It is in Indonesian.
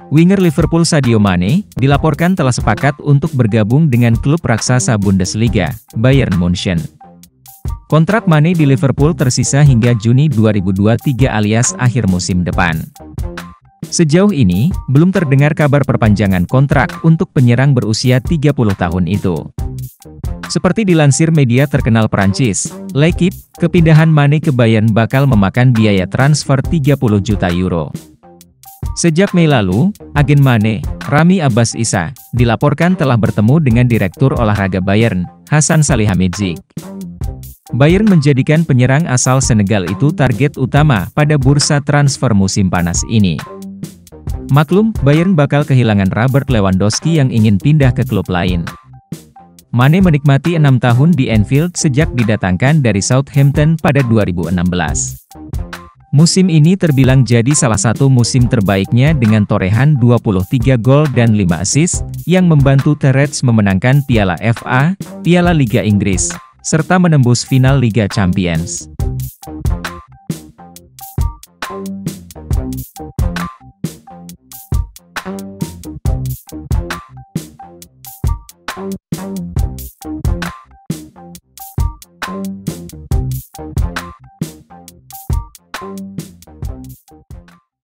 Winger Liverpool Sadio Mane, dilaporkan telah sepakat untuk bergabung dengan klub raksasa Bundesliga, Bayern Munchen. Kontrak Mane di Liverpool tersisa hingga Juni 2023 alias akhir musim depan. Sejauh ini, belum terdengar kabar perpanjangan kontrak untuk penyerang berusia 30 tahun itu. Seperti dilansir media terkenal Prancis, L'Equipe, kepindahan Mane ke Bayern bakal memakan biaya transfer 30 juta euro. Sejak Mei lalu, agen Mane, Rami Abbas Issa, dilaporkan telah bertemu dengan Direktur Olahraga Bayern, Hasan Salihamidzic. Bayern menjadikan penyerang asal Senegal itu target utama pada bursa transfer musim panas ini. Maklum, Bayern bakal kehilangan Robert Lewandowski yang ingin pindah ke klub lain. Mane menikmati 6 tahun di Anfield sejak didatangkan dari Southampton pada 2016. Musim ini terbilang jadi salah satu musim terbaiknya dengan torehan 23 gol dan 5 assist, yang membantu The Reds memenangkan Piala FA, Piala Liga Inggris, serta menembus final Liga Champions.